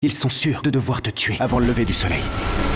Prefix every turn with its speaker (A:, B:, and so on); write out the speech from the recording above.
A: Ils sont sûrs de devoir te tuer avant le lever du soleil.